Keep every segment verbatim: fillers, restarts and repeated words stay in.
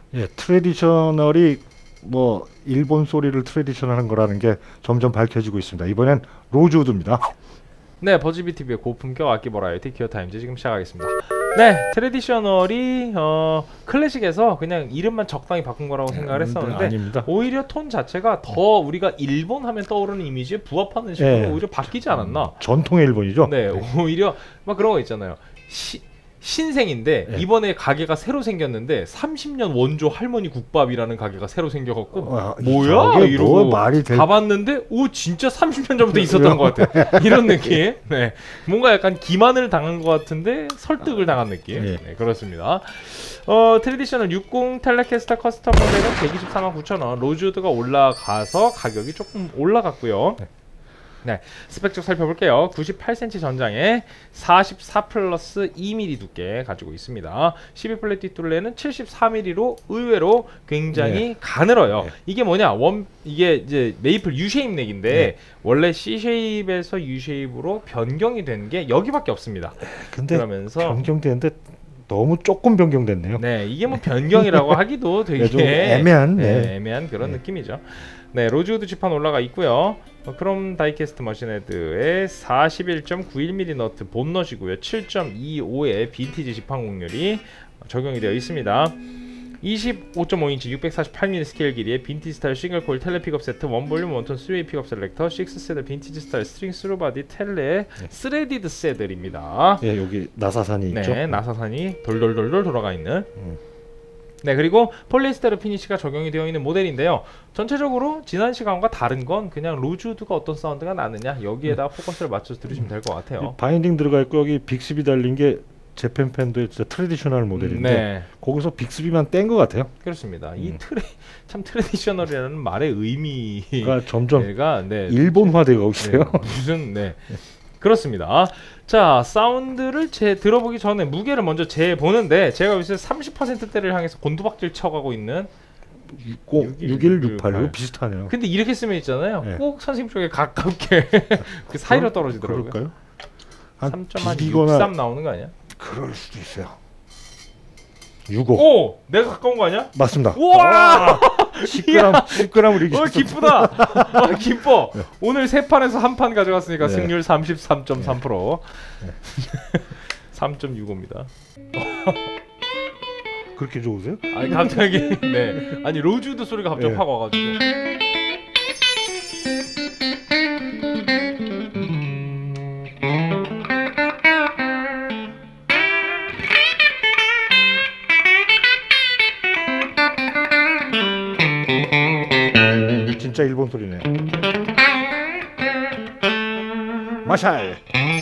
예, 트레디셔널이 뭐 일본 소리를 트레디셔널한 거라는 게 점점 밝혀지고 있습니다. 이번엔 로즈우드입니다. 네, 버즈비티비의 고품격 악기 버라이어티 기어타임즈 지금 시작하겠습니다. 네, 트레디셔널이 어, 클래식에서 그냥 이름만 적당히 바꾼 거라고 생각을 했었는데 아닙니다. 오히려 톤 자체가 더 우리가 일본 하면 떠오르는 이미지에 부합하는 식으로 예. 오히려 바뀌지 않았나? 전통의 일본이죠. 네, 오히려 막 그런 거 있잖아요. 시, 신생인데 예. 이번에 가게가 새로 생겼는데 삼십 년 원조 할머니 국밥이라는 가게가 새로 생겨갖고 아, 뭐야? 저게 이러고 뭐 말이 될... 가봤는데 오 진짜 삼십 년 전부터 있었던 것 같아. 이런 느낌. 네, 뭔가 약간 기만을 당한 것 같은데 설득을 당한 느낌. 예. 네, 그렇습니다. 어, 트레디셔널 육십 텔레캐스터 커스텀 모델은 백이십사만 구천 원, 로즈우드가 올라가서 가격이 조금 올라갔고요. 네. 네, 스펙 쪽 살펴볼게요. 구십팔 센티미터 전장에 사십사 플러스 이 밀리미터 두께 가지고 있습니다. 십이 플랫 뒷둘레는 칠십사 밀리미터로 의외로 굉장히 네. 가늘어요. 네. 이게 뭐냐? 원 이게 이제 메이플 유쉐입 넥인데 네. 원래 C쉐입에서 U쉐입으로 변경이 된 게 여기밖에 없습니다. 근데 그러면서 변경되는데 너무 조금 변경됐네요. 네, 이게 뭐 변경이라고 하기도 되게 네, 좀 애매한 네, 네. 애매한 그런 네. 느낌이죠. 네, 로즈우드 지판 올라가 있고요. 어, 크롬 다이캐스트 머신헤드에 사십일 점 구일 밀리미터 너트 본넛이고요. 칠 점 이오의 빈티지 지판 곡률이 적용이 되어 있습니다. 이십오 점 오 인치 육백사십팔 밀리미터 스케일 길이의 빈티지 스타일 싱글 코일 텔레 픽업 세트, 원 볼륨 원톤 스웨이 픽업 셀렉터, 육 세대 빈티지 스타일 스트링 스루 바디 텔레 네. 스레디드 세들입니다. 예, 여기 나사산이 네, 있죠. 나사산이 돌돌돌돌 돌아가 있는. 음. 네, 그리고 폴리에스테르 피니시가 적용이 되어 있는 모델인데요. 전체적으로 지난 시간과 다른 건 그냥 로즈우드가 어떤 사운드가 나느냐 여기에다 네. 포커스를 맞춰서 들으시면 될 것 같아요. 바인딩 들어가 있고 여기 빅스비 달린 게 재팬 팬도의 진짜 트레디셔널 모델인데 네. 거기서 빅스비만 뗀 것 같아요. 그렇습니다. 음. 이 트레 참 트레디셔널이라는 말의 의미가 그러니까 점점 네, 일본화되고 있어요. 네, 무슨 네. 그렇습니다. 자, 사운드를 제 들어보기 전에 무게를 먼저 재 보는데 제가 요새 삼십 퍼센트대를 향해서 곤두박질 쳐가고 있는 육일 육팔 이거 비슷하네요. 근데 이렇게 쓰면 있잖아요. 네. 꼭 선생님 쪽에 가깝게 그 사이로 떨어지더라고요. 그럴까요? 삼 점 한 육삼 나오는 거 아니야? 그럴 수도 있어요. 육오. 오! 내가 가까운 거 아니야? 맞습니다. 우와! 십 그램, 십 그램을 이기셨어. 어, 기쁘다. 어, 기뻐. 네. 오늘 세 판에서 한 판 가져갔으니까 네. 승률 삼십삼 점 삼 퍼센트. 네. 삼 점 육오입니다. 그렇게 좋으세요? 아니 갑자기 네. 아니 로즈우드 소리가 갑자기 네. 확 와가지고. 진짜 일본 소리네요. 마샬.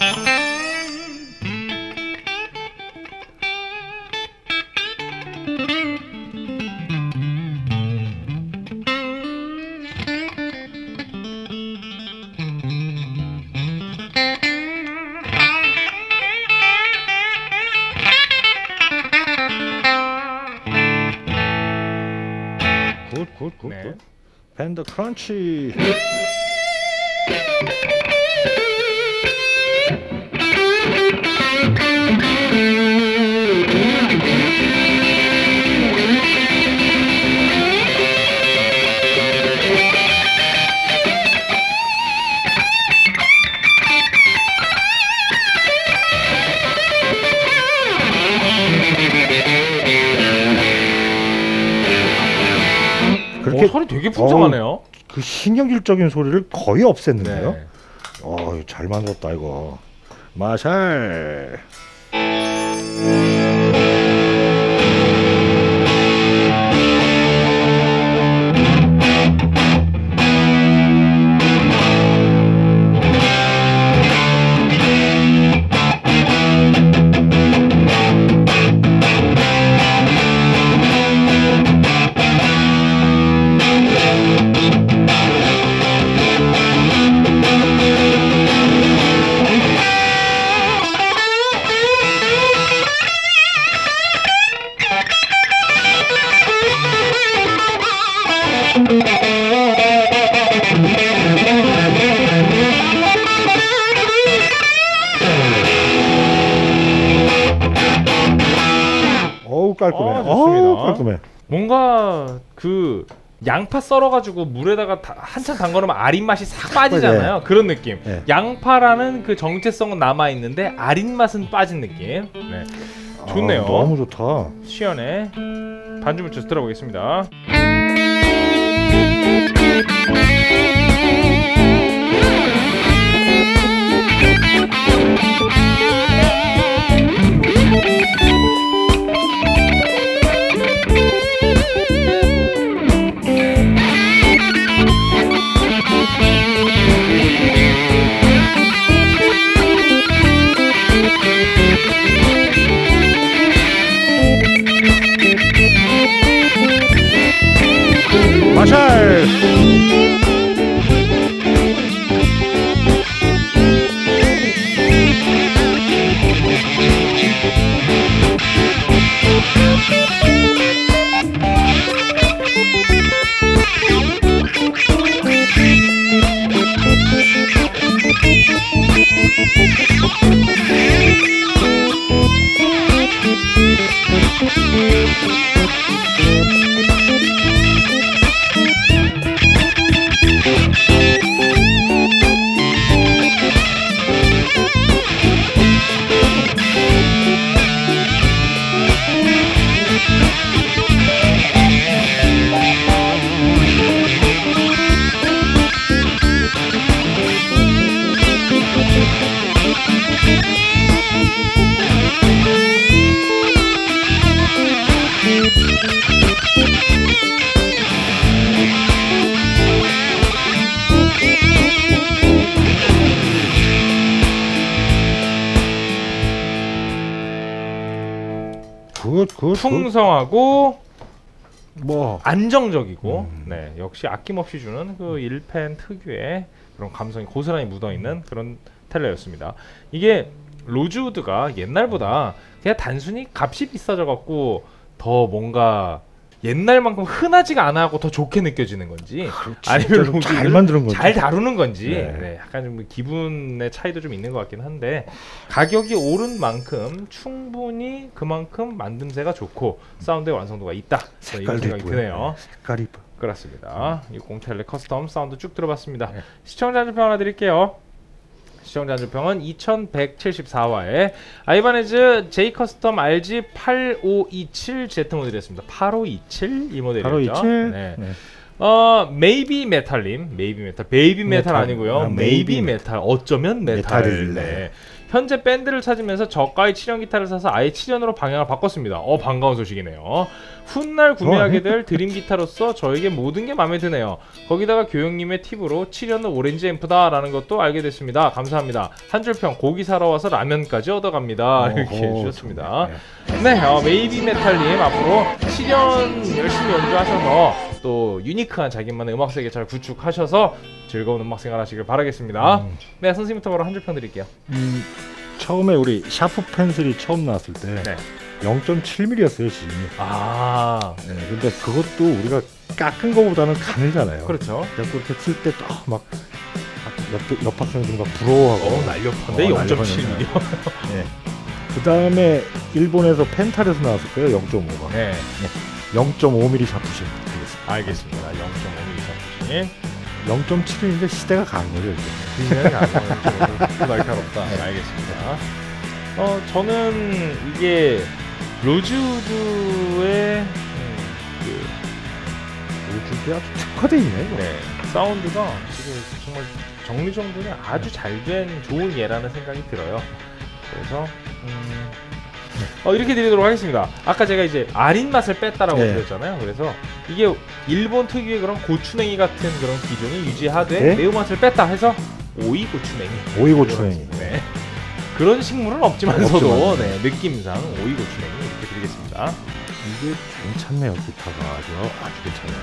굿굿굿 네. 밴더 크런치. 그렇게 오, 소리 되게 풍성하네요. 어우, 그 신경질적인 소리를 거의 없앴는데요. 네. 어, 잘 만들었다 이거. 마샬. 어우 깔끔해. 아, 어우 좋습니다. 깔끔해. 뭔가 그 양파 썰어가지고 물에다가 다, 한참 담궈놓으면 아린 맛이 싹 빠지잖아요. 네. 그런 느낌. 네. 양파라는 그 정체성은 남아 있는데 아린 맛은 빠진 느낌. 네. 좋네요. 아, 너무 좋다. 시연해. 반주문 쳐서 들어보겠습니다. 마샬. 굿, 굿, 풍성하고 뭐 안정적이고 음. 네 역시 아낌없이 주는 그 일 펜 특유의 그런 감성이 고스란히 묻어있는 그런 텔레였습니다. 이게 로즈우드가 옛날보다 그냥 단순히 값이 비싸져 갖고 더 뭔가 옛날만큼 흔하지가 않아 하고 더 좋게 느껴지는 건지 아니면 잘 로즈우드를 만드는 건지 잘 다루는 건지 네. 네, 약간 좀 기분의 차이도 좀 있는 것 같긴 한데 가격이 오른 만큼 충분히 그만큼 만듦새가 좋고 사운드의 완성도가 있다. 저는 이런 색깔도 생각이 있고요. 드네요. 색깔이 이뻐. 그렇습니다. 육십 텔레 커스텀 사운드 쭉 들어봤습니다. 네. 시청자 한줄평 하나 드릴게요. 시청자 한줄평은 이천백칠십사 화에 아이바네즈 J 커스텀 알지 팔오이칠 Z 모델이었습니다. 팔오이칠 이 모델이었죠. 팔오이칠. 네. 네. 어 메이비 메탈님, 메이비 메탈, 베이비 메탈, 메탈. 아니고요. 아, 메이비 메이비 메탈, 어쩌면 메탈. 메탈이네. 네. 현재 밴드를 찾으면서 저가의 칠 연 기타를 사서 아예 칠 연으로 방향을 바꿨습니다. 어 반가운 소식이네요. 훗날 구매하게 될 드림 기타로서 저에게 모든 게 마음에 드네요. 거기다가 교영님의 팁으로 칠 연은 오렌지 앰프다 라는 것도 알게 됐습니다. 감사합니다. 한 줄평 고기 사러 와서 라면까지 얻어갑니다. 이렇게 해주셨습니다. 네, 어, 메이비 메탈님 앞으로 칠 연 열심히 연주하셔서 또 유니크한 자기만의 음악 세계 잘 구축하셔서 즐거운 음악 생활 하시길 바라겠습니다. 음. 네, 선생님부터 바로 한 줄 평 드릴게요. 음, 처음에 우리 샤프 펜슬이 처음 나왔을 때 네. 영 점 칠 밀리미터였어요 지금이. 아, 네, 근데 그것도 우리가 깎은 거보다는 가늘잖아요. 그렇죠. 그래서 그렇게 쓸 때 막 옆, 옆 학생들 막 부러워하고. 어, 날렵한데 어, 영 점 칠 밀리미터. 네. 그 다음에 일본에서 펜탈에서 나왔을 거예요. 영 점 오가. 네, 영 점 오 밀리미터 샤프신 되겠습니다. 알겠습니다. 영 점 오 밀리미터 샤프신. 영 점 칠인데 시대가 간 거죠 이제. 굉장히 그 날카롭다. 네. 알겠습니다. 어, 저는 이게 로즈우드의 음, 그 요즘에 아주 특화돼 있네. 이거. 네, 사운드가 지금 정말 정리정돈이 아주 잘 된 좋은 예라는 생각이 들어요. 그래서 음, 어, 이렇게 드리도록 하겠습니다. 아까 제가 이제 아린 맛을 뺐다라고 네. 드렸잖아요. 그래서 이게 일본 특유의 그런 고추냉이 같은 그런 기종이 유지하되 네. 매운맛을 뺐다 해서 오이 고추냉이. 오이 고추냉이. 네. 그런 식물은 없지만서도 없지만, 네, 느낌상 오이 고추냉이 이렇게 드리겠습니다. 이게 괜찮네요. 기타가 아주 아주 괜찮네요.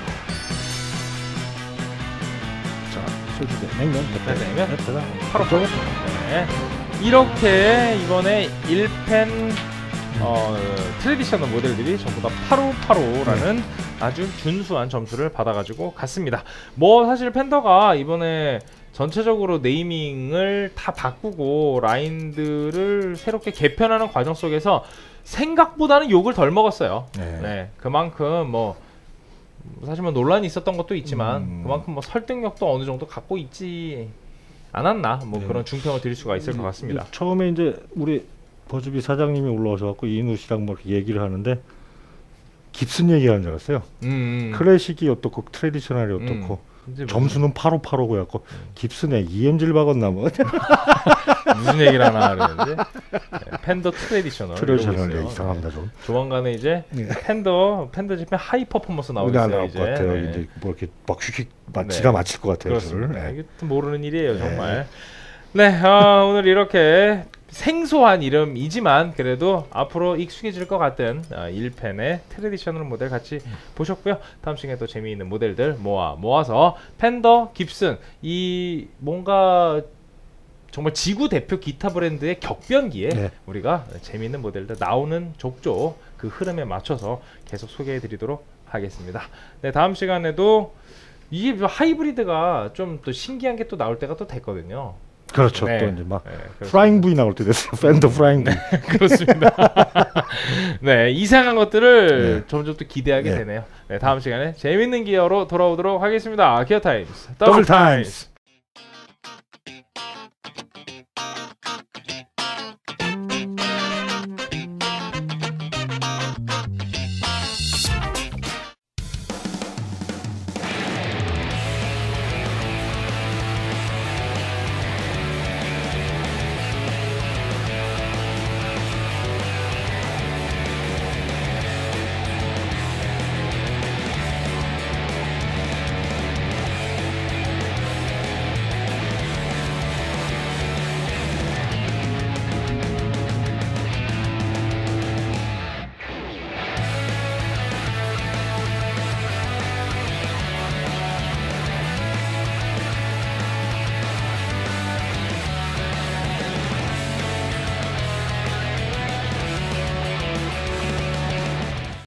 자, 솔직히 냉면 네, 냉면? 됐다. 바로 바로. 네. 이렇게 이번에 일 펜 어, 트레디셔널 모델들이 전부 다 팔백오십팔라는 아주 준수한 점수를 받아가지고 갔습니다. 뭐 사실 팬더가 이번에 전체적으로 네이밍을 다 바꾸고 라인들을 새롭게 개편하는 과정 속에서 생각보다는 욕을 덜 먹었어요. 네. 네, 그만큼 뭐 사실 뭐 논란이 있었던 것도 있지만 음. 그만큼 뭐 설득력도 어느 정도 갖고 있지 않았나 뭐 네. 그런 중평을 드릴 수가 있을 것 같습니다. 처음에 이제 우리 버즈비 사장님이 올라오셔 갖고 이누 씨랑 뭐 이렇게 얘기를 하는데 깁슨 얘기하는 줄 알았어요. 음, 음. 클래식이 어떻고 트레디셔널이 음. 어떻고 이제 뭐 점수는 팔백오십팔이고 해갖고 깁슨에 이엠지를 박았나 뭐. 무슨 얘기를 하나 그러는데 네, 팬더 트레디셔널 트레디셔널 이러고 있어요. 이상합니다 네. 좀. 조만간에 이제 네. 팬더 팬더 집에 하이 퍼포먼스 나올 나오겠어요 것 이제. 같아요. 네. 이제 뭐 이렇게 막 휙휙 막 네. 지가 맞힐 것 같아요. 그렇습니다. 저를. 네. 이게 또 모르는 일이에요 정말. 네, 어, 오늘 이렇게 생소한 이름이지만 그래도 앞으로 익숙해질 것 같은 어, 일 펜의 트레디셔널 모델 같이 음. 보셨고요. 다음 시간에 또 재미있는 모델들 모아 모아서 팬더, 깁슨 이 뭔가 정말 지구 대표 기타 브랜드의 격변기에 네. 우리가 재미있는 모델들 나오는 족족 그 흐름에 맞춰서 계속 소개해 드리도록 하겠습니다. 네, 다음 시간에도 이게 하이브리드가 좀 또 신기한 게 또 나올 때가 또 됐거든요. 그렇죠. 네. 또 이제 막 네, 그렇습니다. 프라잉 V 나올 때 됐어요. 팬더 프라잉 V. 그렇습니다. 네, 이상한 것들을 네. 점점 또 기대하게 네. 되네요. 네, 다음 시간에 재밌는 기어로 돌아오도록 하겠습니다. 기어 타임스 더블 타임스.